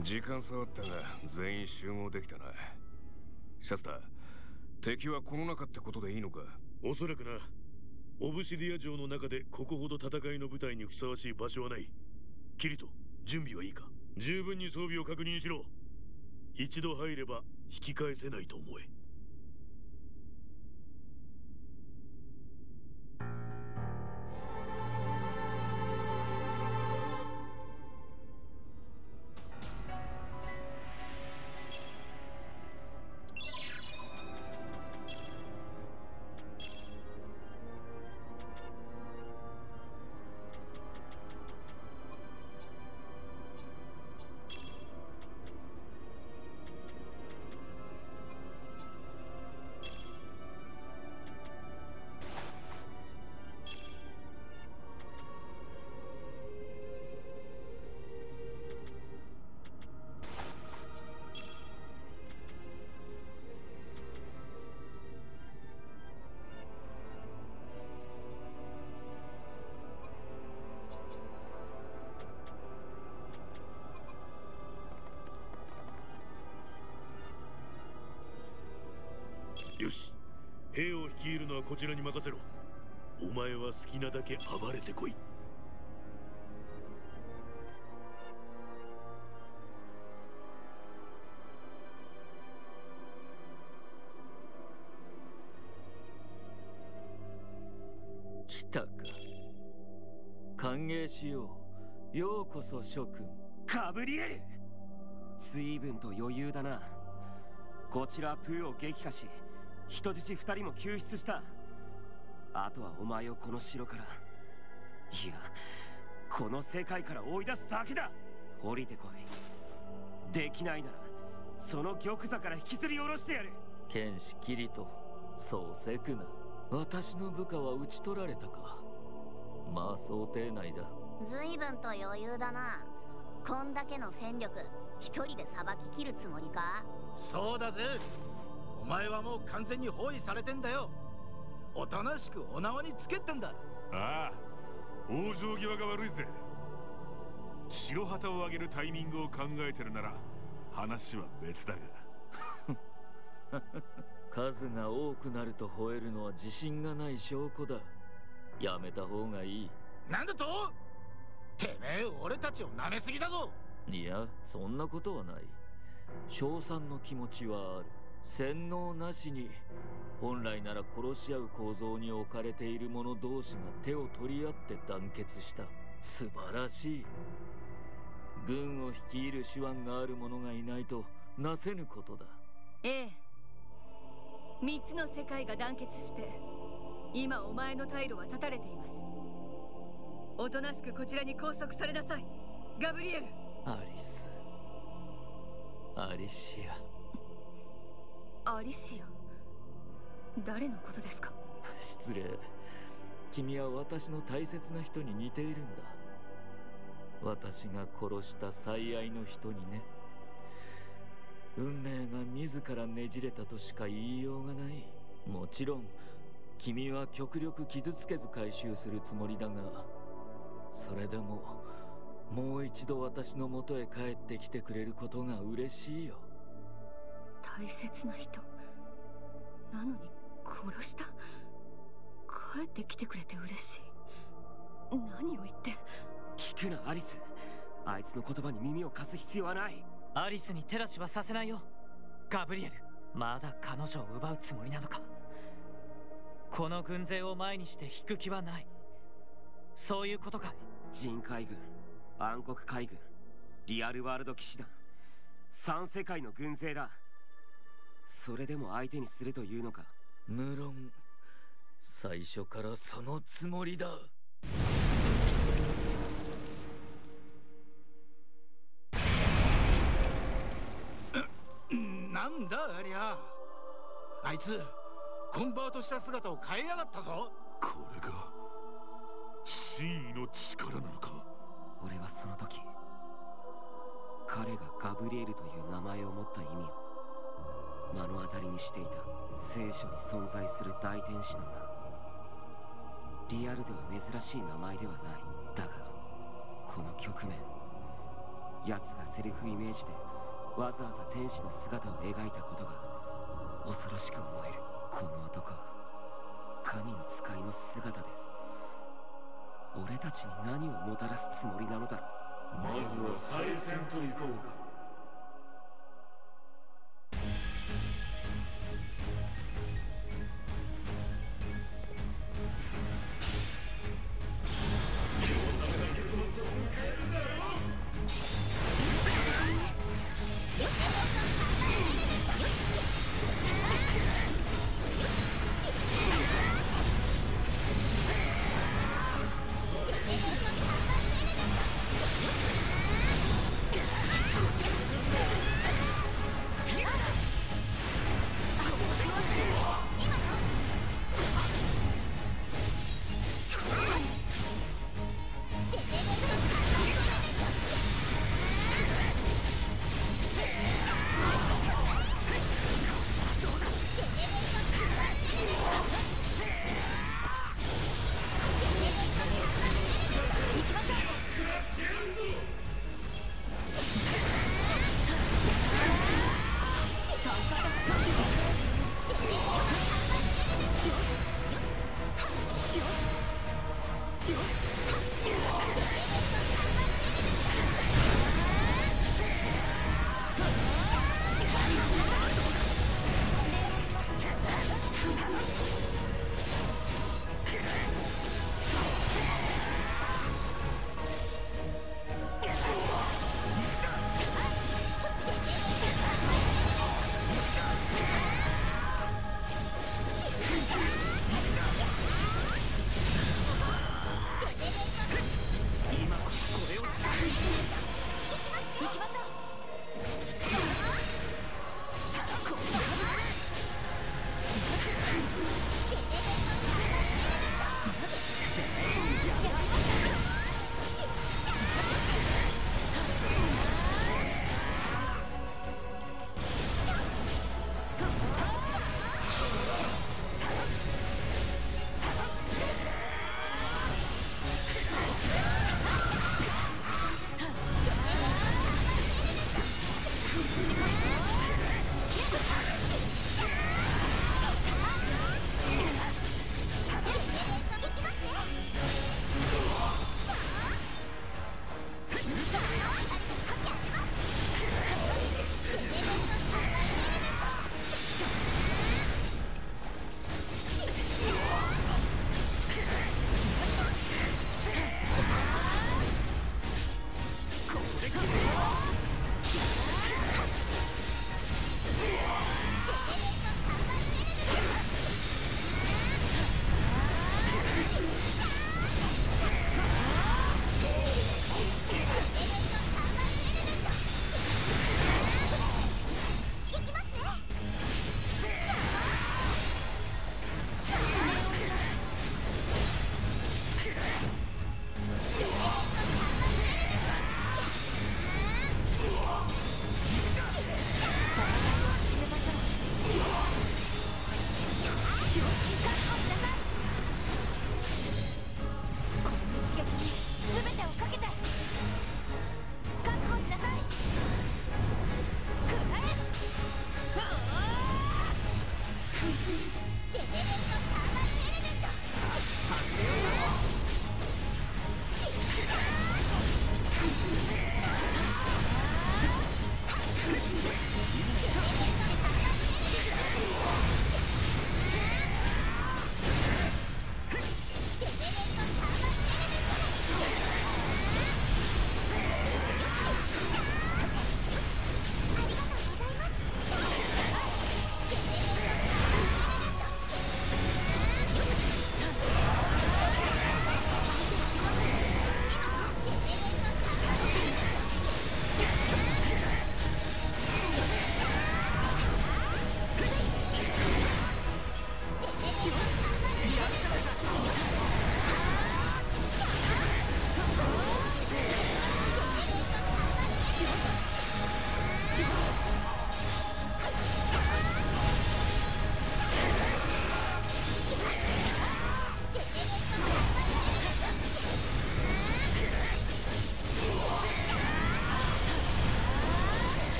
時間差はあったが全員集合できたな。シャスター、敵はこの中ってことでいいのか？ おそらくな。オブシディア城の中でここほど戦いの舞台にふさわしい場所はない。キリト、準備はいいか？十分に装備を確認しろ。一度入れば引き返せないと思え。よし、兵を率いるのはこちらに任せろ。お前は好きなだけ暴れてこい。 来たか。歓迎しよう。ようこそ諸君。 ガブリエル、随分と余裕だな。こちらはプーを撃破し、人質2人も救出した。あとはお前をこの城から、いや、この世界から追い出すだけだ。降りてこい。できないならその玉座から引きずり下ろしてやる。 剣士キリト、そうせくな。私の部下は討ち取られたか。まあ想定内だ。 随分と余裕だな。こんだけの戦力一人でさばききるつもりか？ そうだぜ。お前はもう完全に包囲されてんだよ。おとなしくお縄につけてんだ。 ああ、往生際が悪いぜ。白旗を上げるタイミングを考えてるなら話は別だが。 数が多くなると吠えるのは自信がない証拠だ。やめた方がいい。 なんだと？てめえ俺たちを舐めすぎだぞ。 いや、そんなことはない。称賛の気持ちはある。洗脳なしに本来なら殺し合う構造に置かれている者同士が手を取り合って団結した。素晴らしい。軍を率いる手腕がある者がいないとなせぬことだ。 ええ、3つの世界が団結して今お前の退路は断たれています。おとなしくこちらに拘束されなさい、ガブリエル。 アリス、アリシアリシア、誰のことですか？ 失礼。君は私の大切な人に似ているんだ。私が殺した最愛の人にね。運命が自らねじれたとしか言いようがない。もちろん君は極力傷つけず回収するつもりだが、それでももう一度私の元へ帰ってきてくれることが嬉しいよ。 大切な人なのに殺した？帰ってきてくれて嬉しい。何を言って。 聞くなアリス、あいつの言葉に耳を貸す必要はない。 アリスに手出しはさせないよ。ガブリエル、まだ彼女を奪うつもりなのか？この軍勢を前にして引く気はない。そういうことかい？ 人海軍、暗黒海軍、リアルワールド騎士団、3世界の軍勢だ。それでも相手にするというのか？ 無論最初からそのつもりだ。 なんだありゃ。あいつコンバートした姿を変えやがったぞ。 これが真意の力なのか？ 俺はその時彼がガブリエルという名前を持った意味を目の当たりにしていた。聖書に存在する大天使の名。リアルでは珍しい名前ではない。だがこの局面、 奴がセルフイメージでわざわざ天使の姿を描いたことが恐ろしく思える。この男は神の使いの姿で俺たちに何をもたらすつもりなのだろう。 まずは再戦といこうか。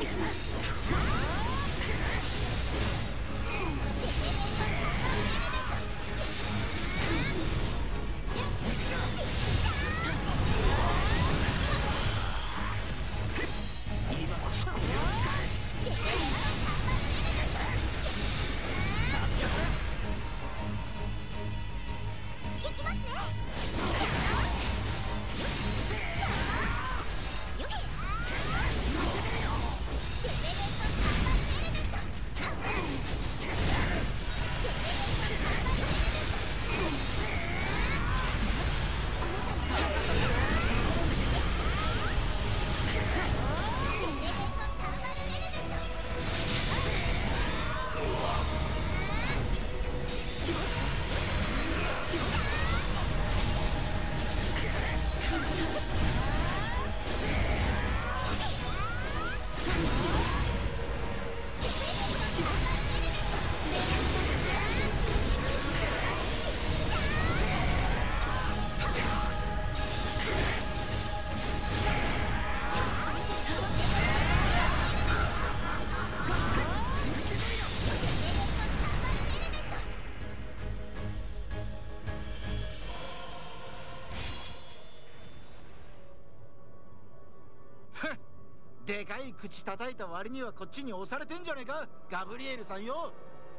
でかい口叩いた割にはこっちに押されてんじゃねえか、ガブリエルさんよ。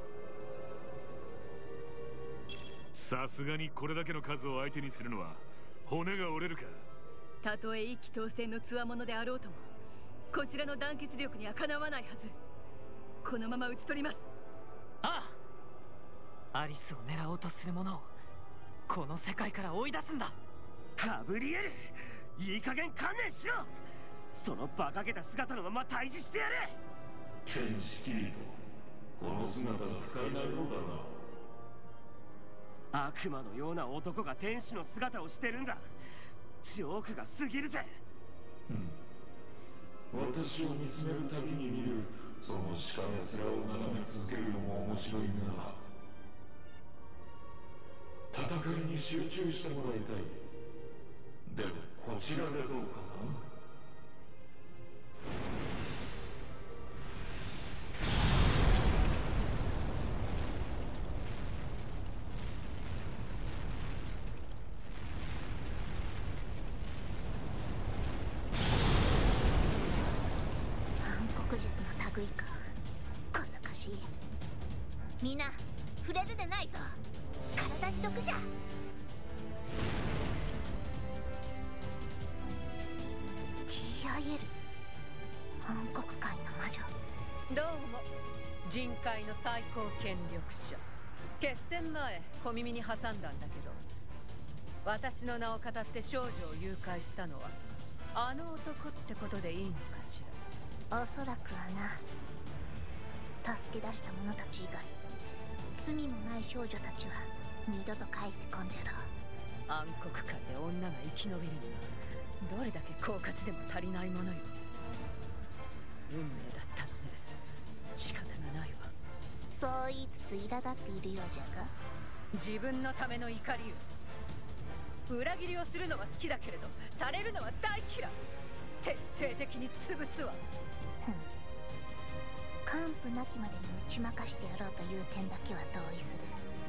さすがにこれだけの数を相手にするのは骨が折れるか。 たとえ一騎当選の強者であろうともこちらの団結力にはかなわないはず。このまま討ち取ります。 ああ、アリスを狙おうとする者をこの世界から追い出すんだ。 ガブリエル、いい加減観念しろ。その馬鹿げた姿のまま退治してやれ。 剣士キリト、この姿が不快なようだな。 悪魔のような男が天使の姿をしてるんだ。ジョークが過ぎるぜ。 私を見つめるたびに見るそのしかめ面を眺め続けるのも面白いが、戦いに集中してもらいたい。でもこちらでどうかな。 暗黒術の類か。小賢しい。みんな触れるでないぞ。体に毒じゃ。TIL 暗黒界の魔女。 どうも、人界の最高権力者。決戦前小耳に挟んだんだけど、私の名を語って少女を誘拐したのはあの男ってことでいいのかしら。おそらくはな。助け出した者たち以外罪もない少女たちは二度と帰ってこんじゃろう。 暗黒界で女が生き延びるにはどれだけ狡猾でも足りないものよ。運命だったのね。仕方がないわ。 そう言いつつ苛立っているようじゃが。 自分のための怒りよ。裏切りをするのは好きだけれどされるのは大嫌い。徹底的に潰すわ。 完膚なきまでに打ち負かしてやろうという点だけは同意する。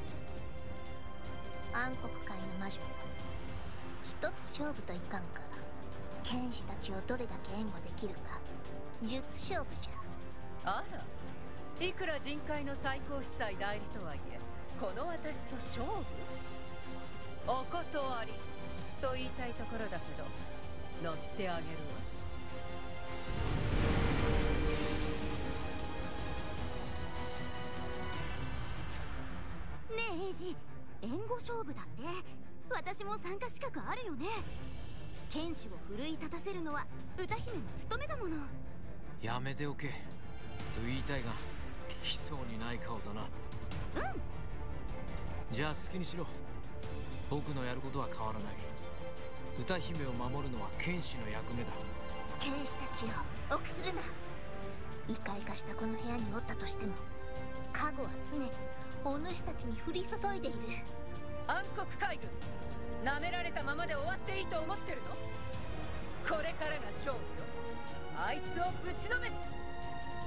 暗黒界の魔女よ、一つ勝負といかんか。剣士たちをどれだけ援護できるか術勝負じゃ。あら、いくら人界の最高司祭代理とはいえこの私と勝負？お断りと言いたいところだけど乗ってあげるわ。 ねえエイジ、援護勝負だって私も参加資格あるよね。剣士を奮い立たせるのは歌姫の務めだもの。 やめておけと言いたいが聞きそうにない顔だな。じゃあ好きにしろ。僕のやることは変わらない。歌姫を守るのは剣士の役目だ。 剣士たちを臆するな。異界化したこの部屋におったとしても加護は常にお主たちに降り注いでいる。 暗黒海軍、舐められたままで終わっていいと思ってるの？これからが勝負よ。あいつをぶちのめす。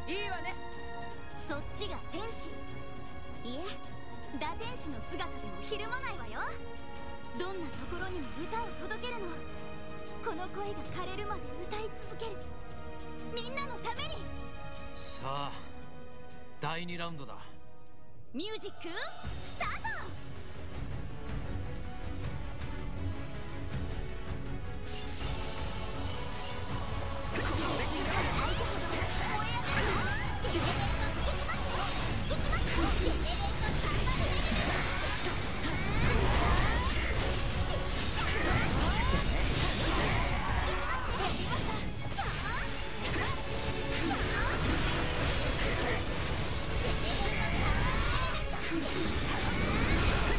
いいわね。 そっちが天使。いえ、打天使の姿でもひるまないわよ。どんなところにも歌を届けるの。この声が枯れるまで歌い続ける。みんなのために。 さあ、第2ラウンドだ。 ミュージックスタート。 ジェネレート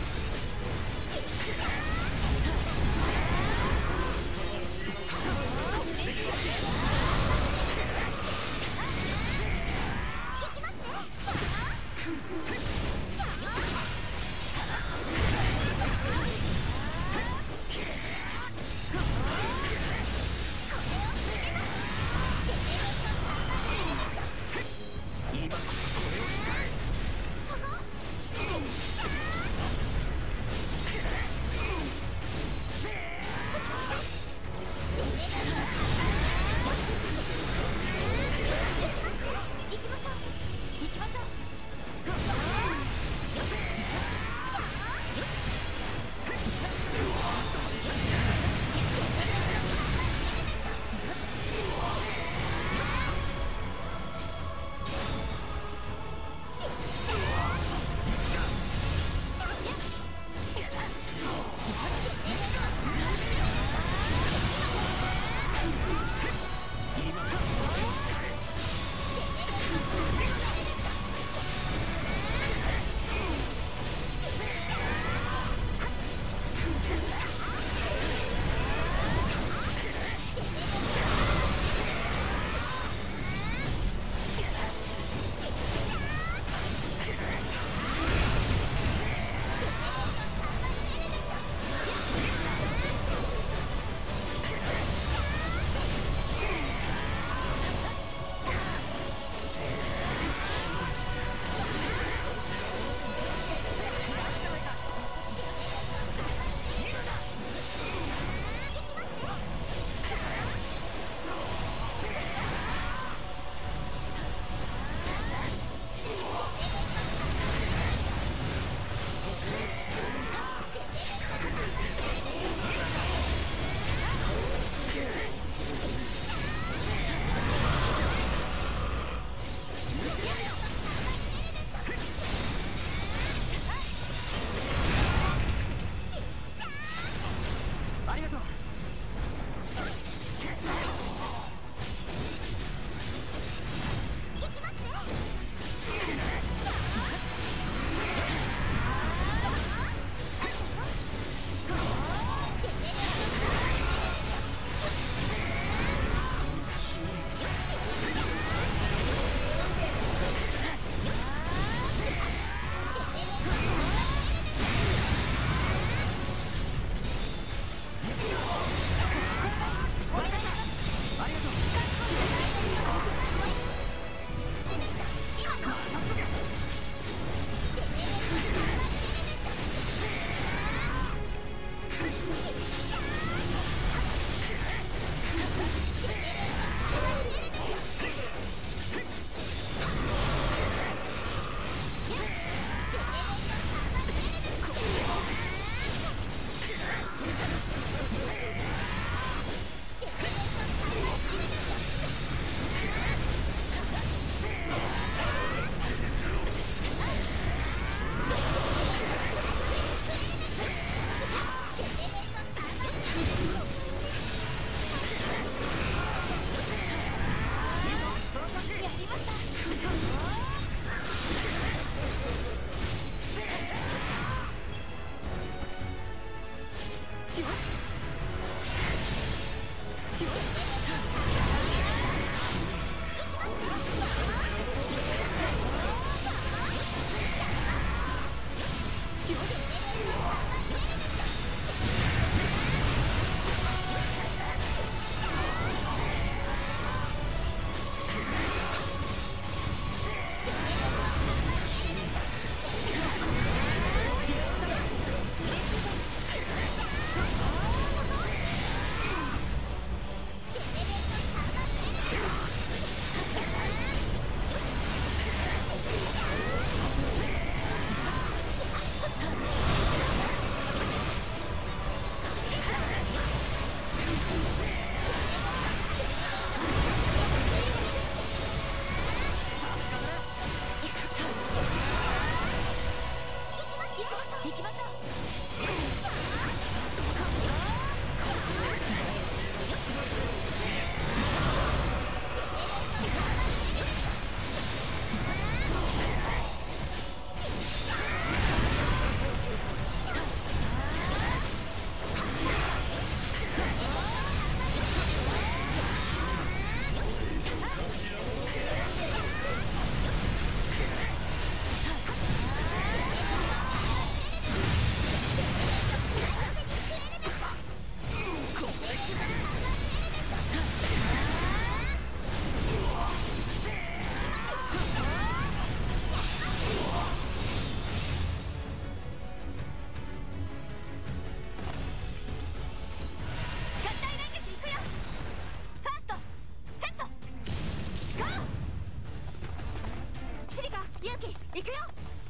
行くよ。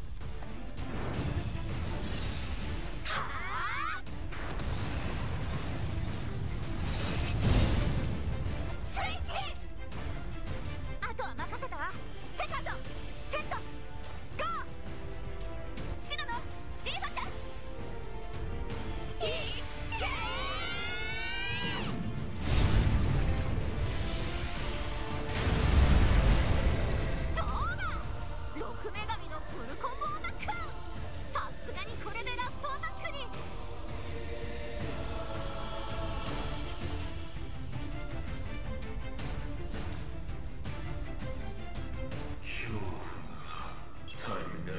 はあ、スイッチ。あとは任せたわ。セカンドセットゴー。シノのリーファちゃん、いっけー。どうだ、6女神のフルコンボアタック。さすがにこれでラストアタックに。 恐怖が足りない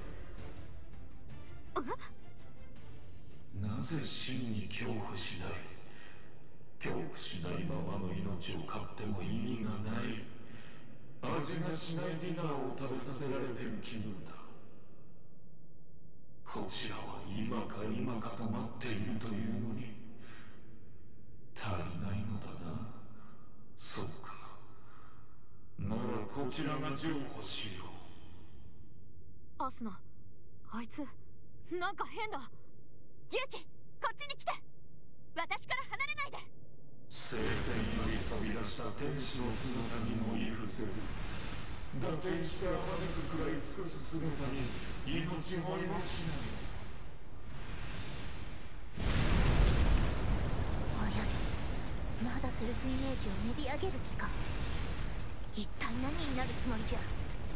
。なぜ真に恐怖しない。恐怖しないままの命を飼っても意味がない。味がしないディナーを食べさせられてる気分だ。こちらは今か今かと待っているというのに足りないのだな。そうか。ならこちらが譲歩しよう。 アスナ、あいつなんか変だ。ユキ、こっちに来て。私から離れないで。 聖典より飛び出した天使の姿にも畏怖せず、打点してあまねくくらい尽くす姿に命乞いもしない。 あやつ、まだセルフイメージを練り上げる気か。一体何になるつもりじゃ。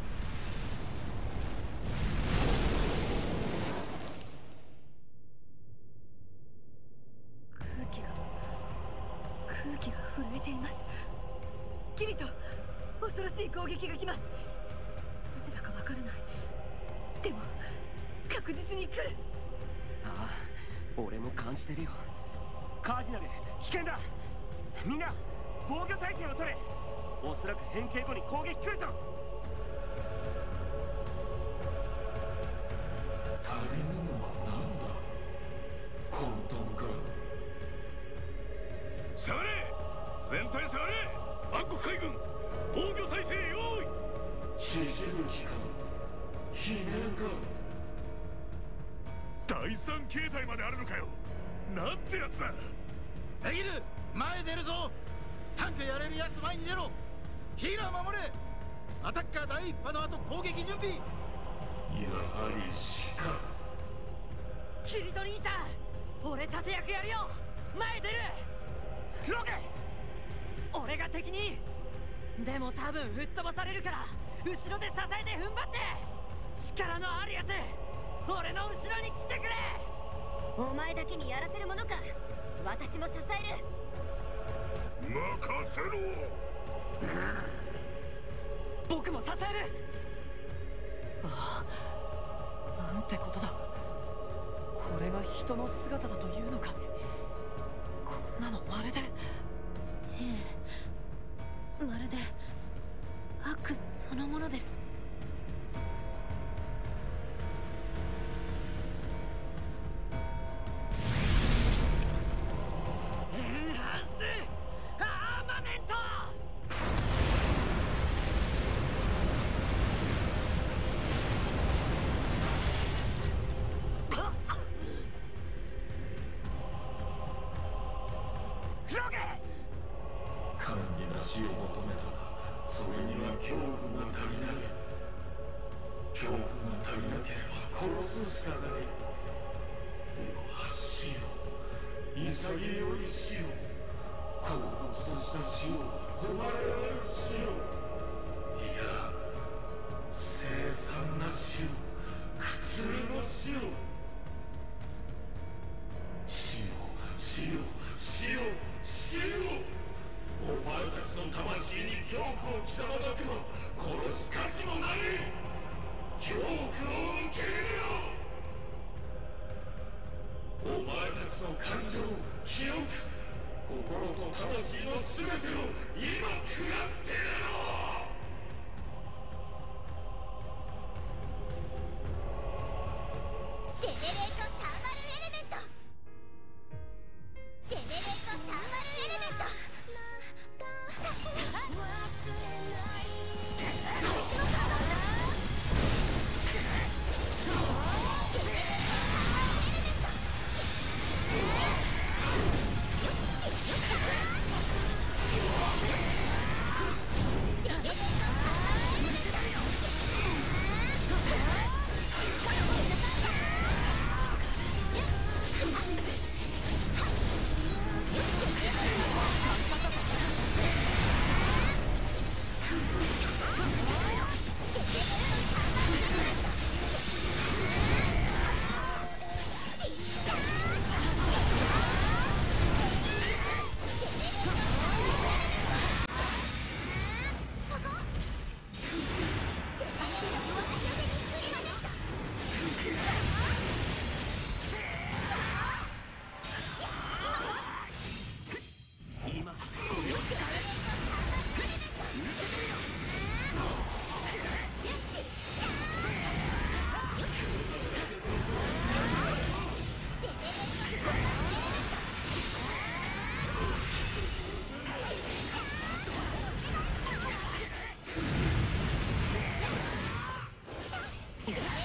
空気が震えています。キリト、恐ろしい攻撃が来ます。なぜだかわからない。でも確実に来る。 ああ、俺も感じてるよ。カーディナル、危険だ。みんな防御態勢を取れ。おそらく変形後に攻撃来るぞ。 足りぬのは何だ。混沌か。 下がれ、全体下がれ。暗黒海軍防御態勢用意。 血しぶきかひねるか。 第三形態まであるのかよ。なんてやつだ。 できる、前出るぞ。タンクやれるやつ前に出ろ。ヒーラー守れ。アタッカー第一波の後攻撃準備。 やはり死か。 キリト兄ちゃん、俺立役やるよ。前出る。ロケ、俺が敵に。でも多分吹っ飛ばされるから後ろで支えて踏ん張って。力のあるやつ、俺の後ろに来てくれ。 お前だけにやらせるものか。私も支える。 任せろ。 僕も支える。ああ、なんてことだ。これが人の姿だというのか。こんなのまるで。 ええ、まるで悪そのものです。 エンハンスアーマメント。ロケ、 神になしを求めたらそれには恐怖が足りない。恐怖が足りなければ殺すしかない。でも死よ、潔い死よ、恍惚とした死を、誉れある死よ。いや、凄惨な死よ、苦痛の死よ。死よ、死よ、死よ、死よ。お前たちの魂に恐怖を刻まなくも殺す価値もない。恐怖を受け入れろ。お前たちの感情、記憶、心と魂の全てを今食らってやろう。 う